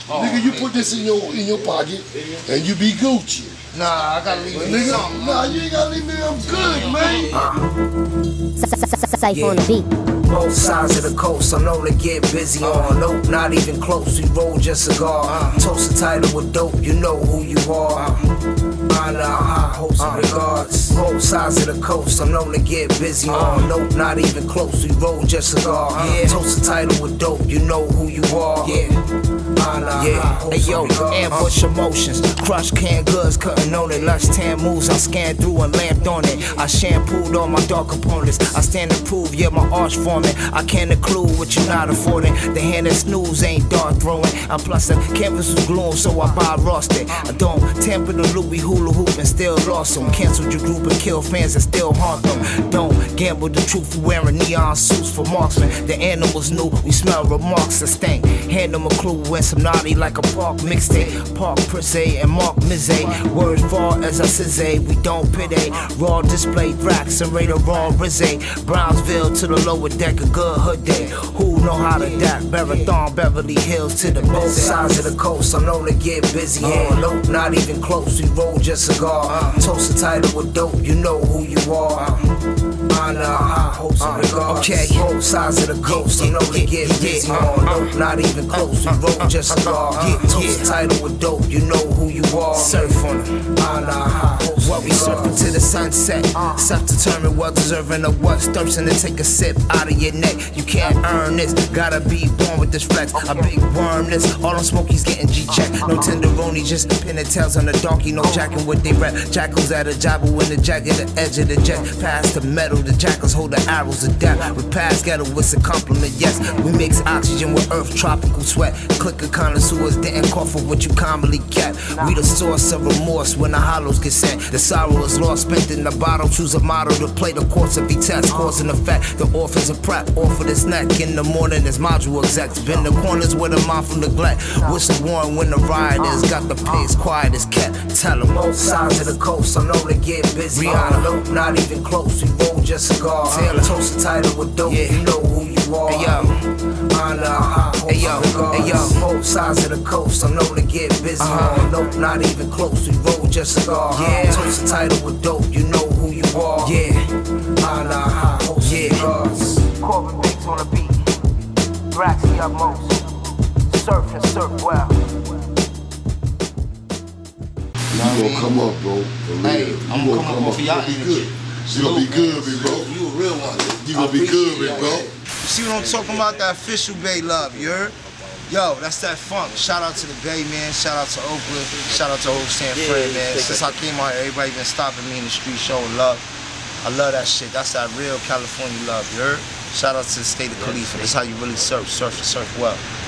Nigga, you put this in your pocket and you be Gucci. Nah, I gotta leave me something. Nah, you ain't gotta leave me. I'm good, man. Cipha on the beat. Both sides of the coast, I'm known to get busy on. Nope, not even close, we roll just cigar. Toast the title with dope, you know who you are. Honor, high hopes and regards. Both sides of the coast, I'm known to get busy on. Nope, not even close, we roll just cigar. Toast the title with dope, you know who you are. Hey yo, ambush emotions, crush canned goods, cutting on it. Lush 10 moves, I scanned through and lamped on it. I shampooed all my dark components. I stand to prove, yeah, my arch forming. I can't include what you not affording. The hand that snooze ain't dart throwing. And plus the canvas was gloom, so I buy rusted. I don't tamper the Louis hula hoop and still lost them. Canceled your group and kill fans and still haunt them. Don't gamble the truth for wearing neon suits for marksmen. The animals knew we smell remarks that stink. Hand them a clue when some naughty like a park mixtape. Park Prissé and Mark Mizé. Words far as I say, we don't pity. Raw display Thrax and Raider Raw Rizé. Brownsville to the lower deck, a good hood day. Who know how to that? Marathon, Beverly Hills to the both sides of the coast. I'm known to get busy on. Nope, not even close. We roll just cigar. Toast the title with dope, you know who you are. Honor, high hopes and regards. Okay, both sides of the coast. I'm known to get busy on. Nope, not even close. We roll just cigar. Toast the title with dope, you know who you are. Surf on them. Honor, high hopes. While we surfing to the sunset. Self-determined, well-deserving of what's thirsting to take a sip out of your neck. You can't earn this, gotta be born with this flex. A big worm this, all them smokies getting G-check. No tenderoni, just pin the tails on the donkey. No jacking with they rap. Jackals at a jabber when the jack at the edge of the jet. Past the metal, the jackals hold the arrows of death. With past ghetto, it's a compliment, yes. We mix oxygen with earth, tropical sweat. Click a connoisseurs, didn't call for what you commonly get. We the source of remorse when the hollows get sent. The sorrow is lost, spent in the bottle. Choose a motto to play the course of each test. Cause and effect, the orphans of prep, off of this neck. In the morning, there's module execs. Been the corners with a mindful neglect. Whistle warn when the riot is. Got the pace quiet as kept. Tell them both sides of the coast, I'm known to get busy. Rihanna, nope, not even close. We roll just cigar. Taylor, toast the title with dope, you know who you are. Hey yo, honor, high hopes and regards. Both sides of the coast, I'm known to get busy. Nope, not even close. We roll just cigar. Toast the title with dope, you know who you are. Honor, high hopes and regards. Corbin Biggs on the beat. Thrax TheUpmost. Surf and surf well. You gonna come up, bro. Hey, I'm gonna come up for y'all. You gonna be good, big bro. You a real one. You gonna be good, big bro. See what I'm talking about? That official Bay love, you heard? Yo, that's that funk. Shout out to the Bay, man. Shout out to Oakland. Shout out to old San Fran, man. Since I came out here, everybody been stopping me in the street showing love. I love that shit. That's that real California love, you heard? Shout out to the state of Khalifa. That's how you really surf and surf well.